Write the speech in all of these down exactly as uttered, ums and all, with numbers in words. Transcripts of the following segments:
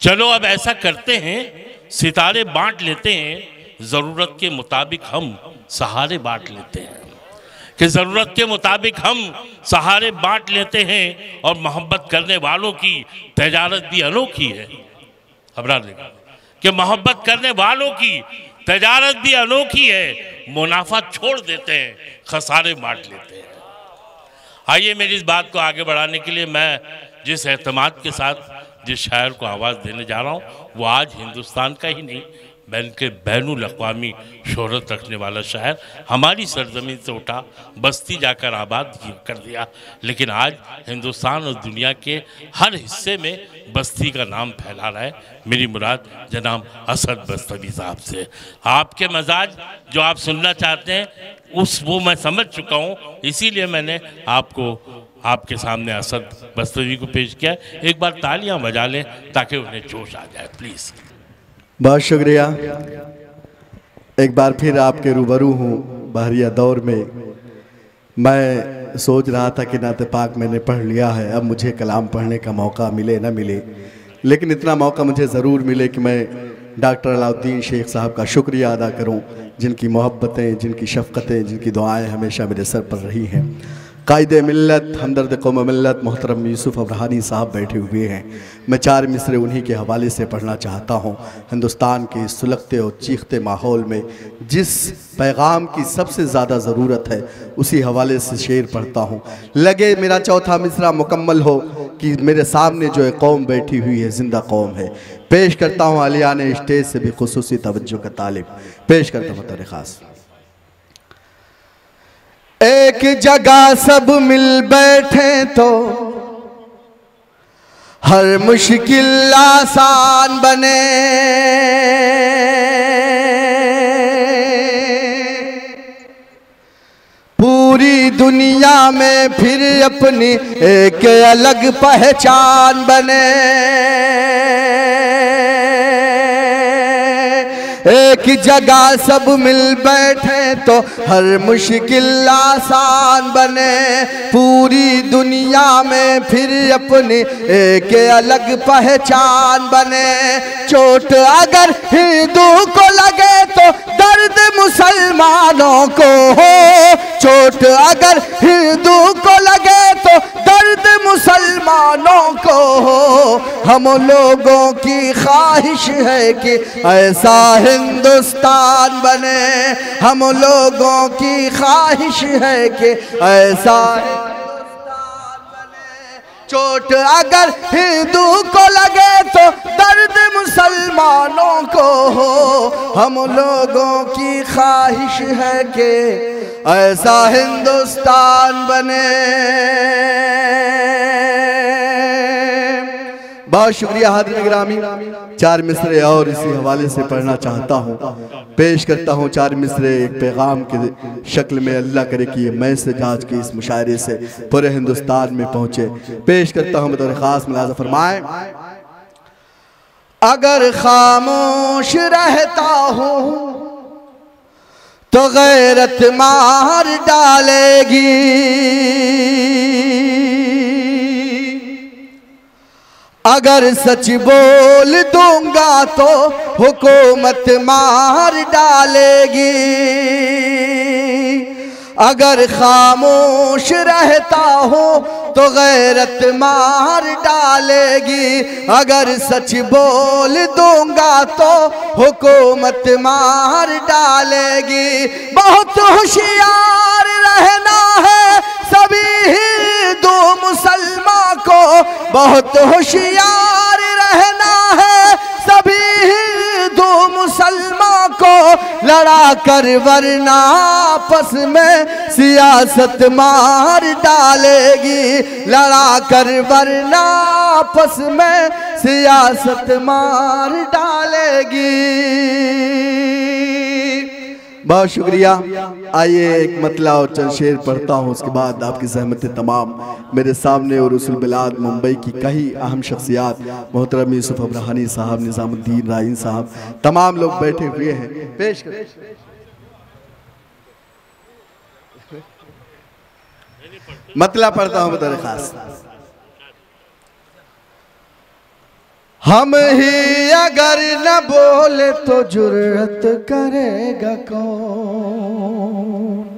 चलो अब ऐसा करते हैं, सितारे बांट लेते हैं, ज़रूरत के मुताबिक हम सहारे बांट लेते हैं कि ज़रूरत के मुताबिक हम सहारे बांट लेते हैं। और मोहब्बत करने वालों की तजारत भी अनोखी है। खबरार लेगा कि मोहब्बत करने वालों की तजारत भी अनोखी है। मुनाफा छोड़ देते हैं, खसारे बांट लेते हैं। आइए मेरी इस बात को आगे बढ़ाने के लिए मैं जिस एतमाद के साथ जिस शायर को आवाज़ देने जा रहा हूँ वो आज हिंदुस्तान का ही नहीं बल्कि बैनुल अक़वामी शोहरत रखने वाला शायर, हमारी सरजमीन से उठा, बस्ती जाकर आबाद कर दिया, लेकिन आज हिंदुस्तान और दुनिया के हर हिस्से में बस्ती का नाम फैला रहा है। मेरी मुराद जनाब असद बस्तवी साहब से। आपके मजाज जो आप सुनना चाहते हैं उस वो मैं समझ चुका हूँ, इसीलिए मैंने आपको आपके सामने असद बस्तवी को पेश किया। एक बार तालियां बजा लें ताकि उन्हें जोश आ जाए, प्लीज़। बहुत शुक्रिया। एक बार फिर आपके रूबरू हूँ बहरिया दौर में। मैं सोच रहा था कि नात पाक मैंने पढ़ लिया है, अब मुझे कलाम पढ़ने का मौका मिले ना मिले, लेकिन इतना मौका मुझे ज़रूर मिले कि मैं डॉक्टर अलाउद्दीन शेख साहब का शुक्रिया अदा करूं, जिनकी मोहब्बतें, जिनकी शफ़क़तें, जिनकी दुआएं हमेशा मेरे सर पर रही हैं। कायदे मिल्लत, हमदर्द कौम मिल्लत मोहतरम यूसुफ अब्रहानी साहब बैठे हुए हैं। मैं चार मिसरे उन्हीं के हवाले से पढ़ना चाहता हूँ। हिंदुस्तान के सुलगते और चीखते माहौल में जिस पैगाम की सबसे ज़्यादा ज़रूरत है उसी हवाले से शेर पढ़ता हूँ। लगे मेरा चौथा मिसरा मुकम्मल हो कि मेरे सामने जो एक कौम बैठी हुई है जिंदा कौम है। पेश करता हूँ आलियाने स्टेज से भी खुसूसी तवज्जो का तालिब। पेश करता हूँ तौर ख़ास। एक जगह सब मिल बैठे तो हर मुश्किल आसान बने। पूरी दुनिया में फिर अपनी एक अलग पहचान बने। एक जगह सब मिल बैठे तो हर मुश्किल आसान बने। पूरी दुनिया में फिर अपनी एक अलग पहचान बने। चोट अगर हिंदू को लगे तो दर्द मुसलमानों को हो। चोट अगर हिंदू को लगे तो दर्द मुसलमानों को हो। हम लोगों की ख्वाहिश है कि ऐसा हिंदुस्तान बने। हम लोगों की ख्वाहिश है कि ऐसा हिंदुस्तान बने। चोट अगर हिंदू को लगे तो दर्द मुसलमानों को हो। हम लोगों की ख्वाहिश है कि ऐसा हिंदुस्तान बने। बहुत शुक्रिया हाज़िर गिरामी। चार मिसरे और इसी हवाले से पढ़ना चाहता हूँ। पेश करता हूँ चार मिसरे एक पैगाम की शक्ल में। अल्लाह करे कि ये मैसेज आज के इस मुशायरे से पूरे हिंदुस्तान में पहुँचे। पेश करता हूँ बतौर ख़ास, मुलाज़ा फरमाएं। अगर खामोश रहता हूँ तो गैरत मार डालेगी। अगर सच बोल दूंगा तो हुकूमत मार डालेगी। अगर खामोश रहता हूँ तो गैरत मार डालेगी। अगर सच बोल दूंगा तो हुकूमत मार डालेगी। बहुत होशियार रहना है सभी हिंदू मुसलमान को। बहुत होशियार रहना है सभी हिंदू मुसलमान को। लड़ा कर वरना आपस में सियासत मार डालेगी। लड़ा कर वरना आपस में सियासत मार डालेगी। बहुत शुक्रिया। आइए एक मतला और चंद शेर पढ़ता हूँ, उसके बाद आपकी ज़हमत तमाम। मेरे सामने और रसूल बिलाद मुंबई की कई अहम शख्सियात, मोहतरम यूसुफ अब्रहानी साहब, निज़ामुद्दीन राइन साहब, तमाम लोग बैठे हुए हैं। पेश कर मतला पढ़ता हूँ बतौर ख़ास। हम ही अगर न बोले तो जुर्रत करेगा कौन।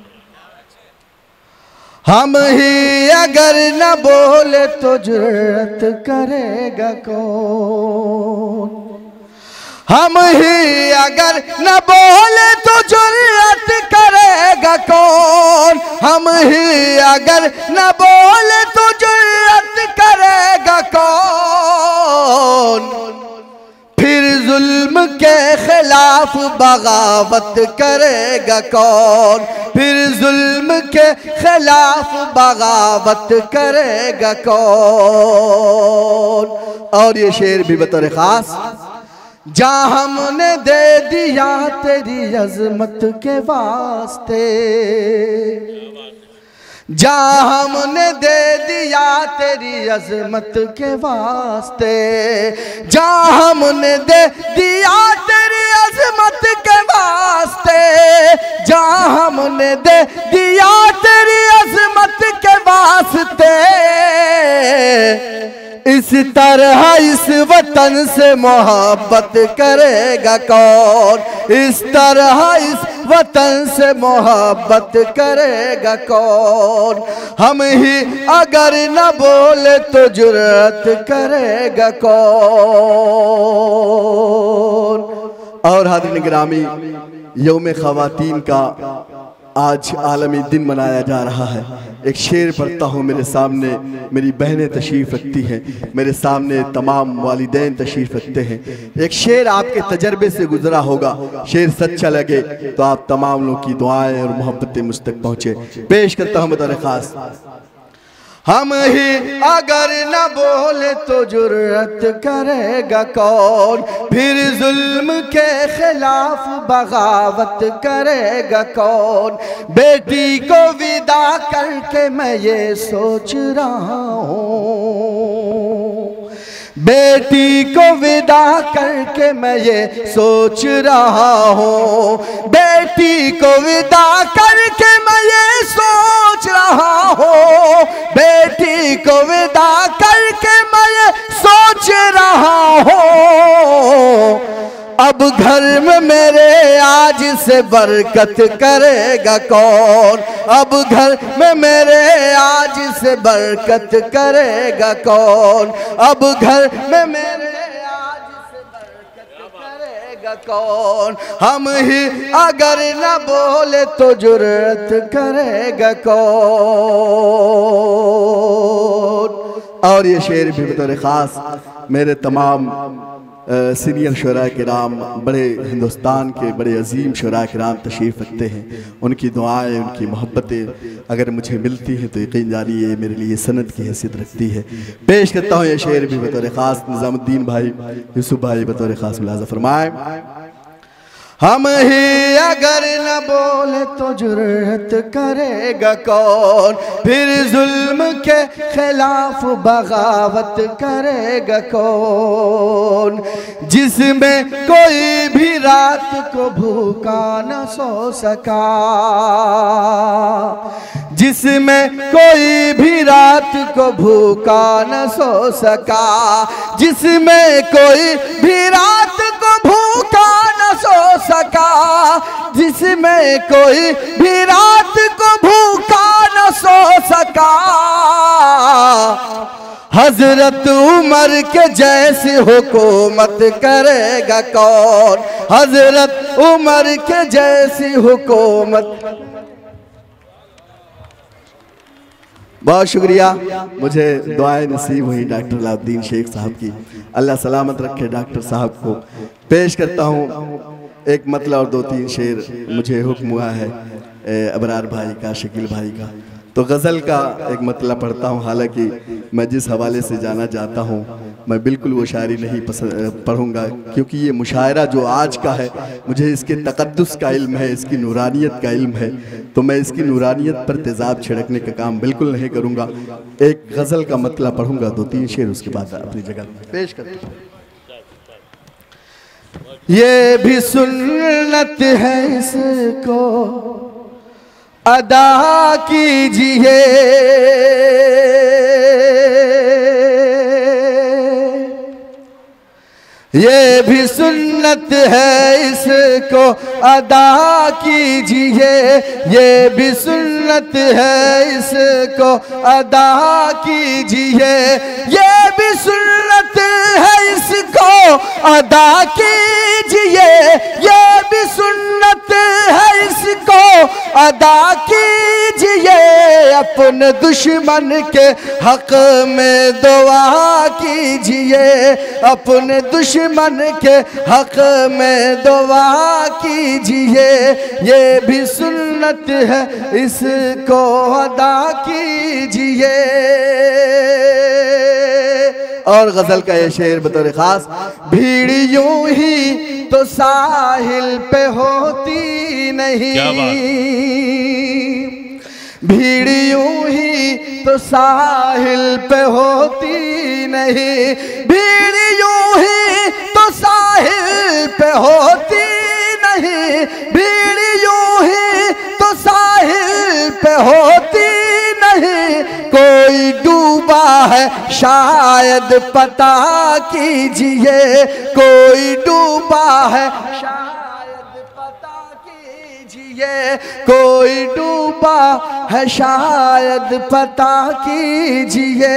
हम ही अगर न बोले तो जुर्रत करेगा कौन। हम ही अगर न बोले तो जुर्रत करेगा कौन। हम ही अगर न बोले तो जुर्रत करेगा कौन। फिर जुल्म के खिलाफ बगावत करेगा कौन। फिर जुल्म के खिलाफ बगावत करेगा कौन। और ये शेर भी बतौर खास, जहाँ हमने दे दिया तेरी अजमत के वास्ते, जहाँ हमने दे दिया तेरी अजमत के वास्ते, जहाँ हमने दे दिया तेरी अजमत के वास्ते, जहाँ हमने दे दिया तेरी अजमत के वास्ते। इस तरह इस वतन से मोहब्बत करेगा कौन। इस तरह इस वतन से मोहब्बत करेगा कौन। हम ही अगर न बोले तो जुर्रत करेगा कौन। और हाज़रीन गिरामी, यौम ख़वातीन का आज आलमी दिन मनाया जा रहा है। एक शेर पढ़ता हूँ, मेरे सामने मेरी बहनें तशरीफ़ रखती हैं, मेरे सामने तमाम वालिदैन तशरीफ़ रखते हैं। एक शेर आपके तजर्बे से गुजरा होगा, शेर सच्चा लगे तो आप तमाम लोगों की दुआएं और मोहब्बतें मुझ तक पहुँचे। पेश करता हूँ बतौर ख़ास। हम ही अगर न बोले तो जुर्रत करेगा कौन। फिर जुल्म के खिलाफ बगावत करेगा कौन। बेटी को विदा करके मैं ये सोच रहा हूँ, बेटी को विदा करके मैं ये सोच रहा हूँ। बेटी को विदा करके मैं ये सोच रहा हूँ। बेटी को विदा करके मैं ये सोच रहा हूँ। अब घर में मेरे आज से बरकत करेगा कौन। अब घर में मेरे आज से बरकत करेगा कौन। अब घर में मेरे आज से बरकत करेगा कौन। हम ही अगर न बोले तो जुर्रत करेगा कौन। और ये शेर भी बतौर ख़ास मेरे तमाम सीनियर शुरा किराम, बड़े हिंदुस्तान के बड़े अजीम शुरा किराम तशरीफ़ रखते हैं। उनकी दुआएं, उनकी मोहब्बतें अगर मुझे मिलती हैं तो यकीन जानिए मेरे लिए सनद की हैसियत रखती है। पेश करता हूँ ये शेर भी बतौर ख़ास। निज़ामुद्दीन भाई, यूसुफ भाई बतौर ख़ास मुलाज़ा फरमाए। हम ही अगर न बोले तो जुर्रत करेगा कौन। फिर जुल्म के खिलाफ बगावत करेगा कौन। जिसमें कोई भी रात को भूखा न सो सका, जिसमें कोई भी रात को भूखा न सो सका, जिसमें कोई भी रात को भूखा न सो सका, जिसमें कोई भी रात को भूखा न सो सका। हजरत उमर के जैसी हुकूमत करेगा कौन। हजरत उमर के जैसी हुकूमत। बहुत शुक्रिया, मुझे दुआएं नसीब हुई डॉक्टर अलाउद्दीन शेख साहब की। अल्लाह सलामत रखे डॉक्टर साहब को। पेश करता हूँ एक मतलब और दो तीन शेर मुझे हुक्म हुआ है अबरार भाई का, शकील भाई का। तो गज़ल का एक मतलब पढ़ता हूँ। हालांकि मैं जिस हवाले से जाना चाहता हूँ मैं बिल्कुल वो शायरी नहीं पसंद पढ़ूँगा, क्योंकि ये मुशायरा जो आज का है मुझे इसके तक़द्दुस का इल्म है, इसकी नूरानियत का इल्म है, तो मैं इसकी नूरानियत पर तेज़ाब छिड़कने का काम बिल्कुल नहीं करूँगा। एक गज़ल का मतलब पढ़ूँगा, दो तीन शेर, उसके बाद अपनी जगह पेश करता हूँ। ये भी सुन्नत है, इसको अदा कीजिए। ये भी सुन्नत है इसको अदा कीजिए, ये भी सुन्नत है इसको अदा कीजिए, ये भी सुन्नत है इसको अदा कीजिए, ये भी सुन्नत है इसको अदा कीजिए। अपने दुश्मन के हक में दुआ कीजिए, अपने दुश्मन के हक में दुआ कीजिए, ये भी सुन्नत है इसको अदा कीजिए। और गजल का ये शेर बतौर खास, भीड़ यूं ही तो साहिल पे होती नहीं, भीड़ यूं ही तो साहिल पे होती नहीं, भीड़ यूं ही तो साहिल पे होती नहीं, भीड़ यूं ही तो साहिल पे होती नहीं। कोई डूबा है शायद पता कीजिए, कोई डूबा है शायद पता कीजिए, कोई डूबा है शायद पता कीजिए।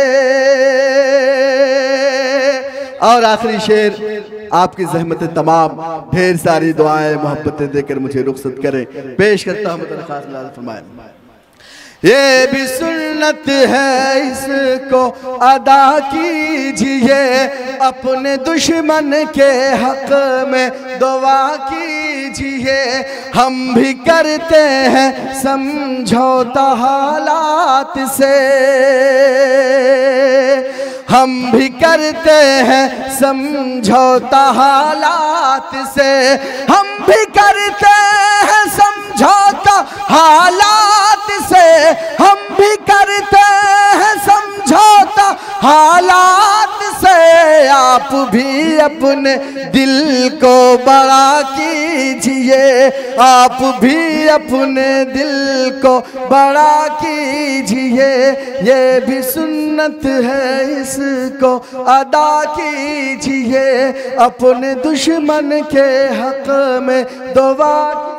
और आखिरी शेर, आपकी ज़हमतें तमाम, ढेर सारी दुआएं मोहब्बतें देकर मुझे रुखसत करें, पेश करता हूँ खास लाल फरमाए। ये भी सुन्नत है इसको अदा कीजिए, अपने दुश्मन के हक में दुआ कीजिए। हम भी करते हैं समझौता हालात से, हम भी करते हैं समझौता हालात से, हम भी करते हैं समझौता हालात से, हम भी करते हैं समझौता हालात से। आप भी अपने दिल को बड़ा कीजिए, आप भी अपने दिल को बड़ा कीजिए, ये भी सुन्नत है इसको अदा कीजिए, अपने दुश्मन के हक में दुआ